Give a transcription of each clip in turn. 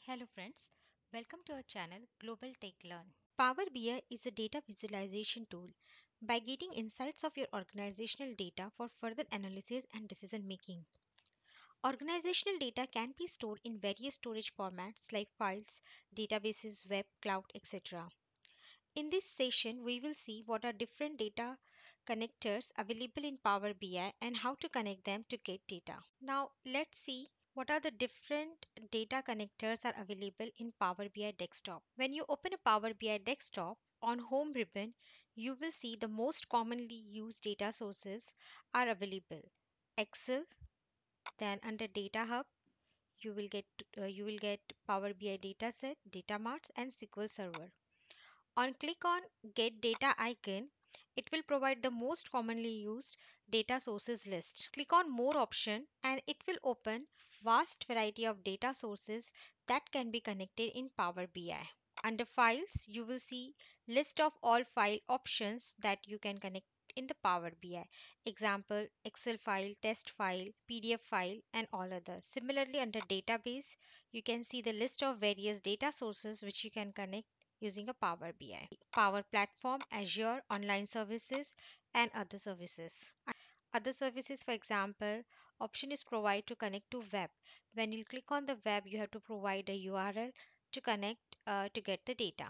Hello friends, welcome to our channel Global Tech Learn. Power BI is a data visualization tool by getting insights of your organizational data for further analysis and decision making. Organizational data can be stored in various storage formats like files, databases, web, cloud, etc. In this session, we will see what are different data connectors available in Power BI and how to connect them to get data. Now, let's see what are the different data connectors are available in Power BI desktop. When you open a Power BI desktop, on home ribbon, you will see the most commonly used data sources are available. Excel, then under Data Hub, you will get Power BI dataset, data marts, and SQL Server. On click on Get Data icon, it will provide the most commonly used data sources list. Click on More option and it will open vast variety of data sources that can be connected in Power BI. Under Files, you will see list of all file options that you can connect in the Power BI. Example, Excel file, test file, PDF file, and all others. Similarly, under Database, you can see the list of various data sources which you can connect using a Power BI. Power Platform, Azure, online services, and other services. Other services, for example, option is provide to connect to web. When you click on the web, you have to provide a URL to connect to get the data.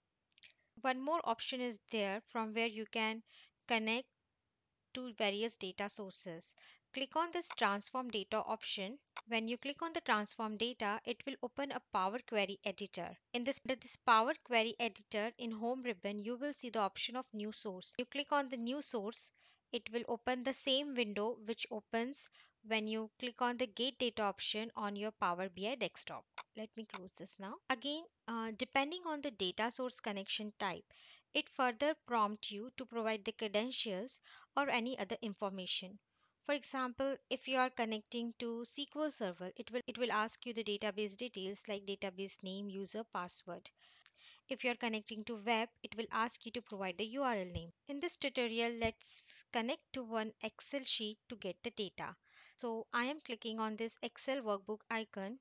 One more option is there from where you can connect to various data sources. Click on this transform data option. When you click on the transform data, it will open a Power Query editor. Under this Power Query editor in home ribbon, you will see the option of new source. You click on the new source, it will open the same window which opens when you click on the get data option on your Power BI desktop. Let me close this now. Again, depending on the data source connection type, it further prompts you to provide the credentials or any other information. For example, if you are connecting to SQL Server, it will ask you the database details like database name, user, password. If you are connecting to web, it will ask you to provide the URL name. In this tutorial, let's connect to one Excel sheet to get the data. So I am clicking on this Excel workbook icon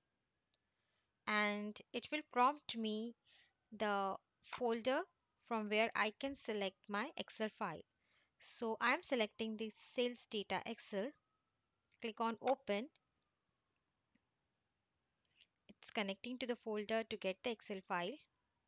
and it will prompt me the folder from where I can select my Excel file. So I'm selecting the sales data Excel. Click on open. It's connecting to the folder to get the Excel file.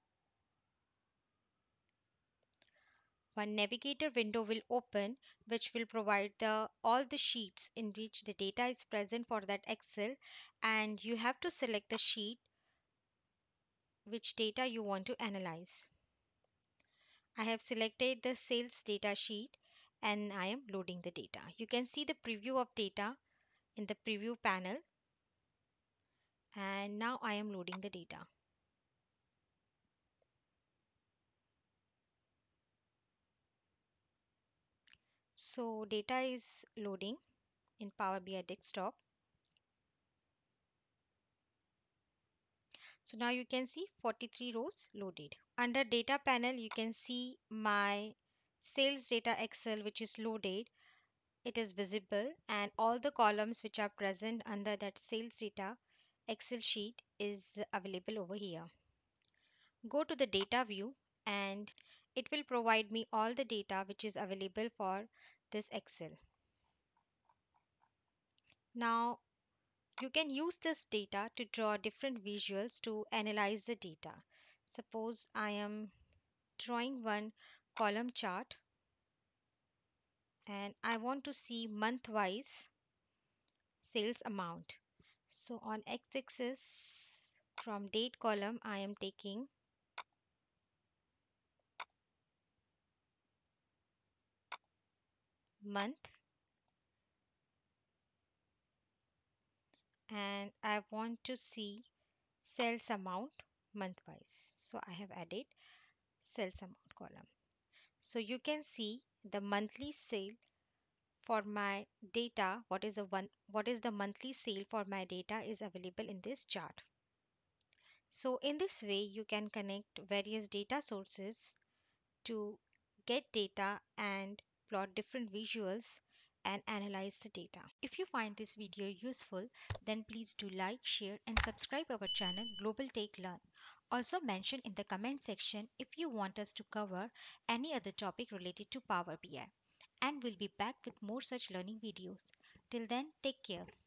One navigator window will open which will provide all the sheets in which the data is present for that Excel, and you have to select the sheet which data you want to analyze. I have selected the sales data sheet and I am loading the data. You can see the preview of data in the preview panel, and now I am loading the data. So data is loading in Power BI desktop. So now you can see 43 rows loaded. Under data panel, you can see my sales data Excel which is loaded. It is visible and all the columns which are present under that sales data Excel sheet is available over here. Go to the data view and it will provide me all the data which is available for this Excel. Now you can use this data to draw different visuals to analyze the data. Suppose I am drawing one column chart and I want to see month-wise sales amount. So on x-axis from date column I am taking month and I want to see sales amount month-wise. So I have added sales amount column. So you can see the monthly sale for my data, what is the monthly sale for my data is available in this chart. So in this way you can connect various data sources to get data and plot different visuals and analyze the data. If you find this video useful, then please do like, share, and subscribe our channel Global Take Learn. Also mention in the comment section if you want us to cover any other topic related to Power BI. And we'll be back with more such learning videos. Till then, take care.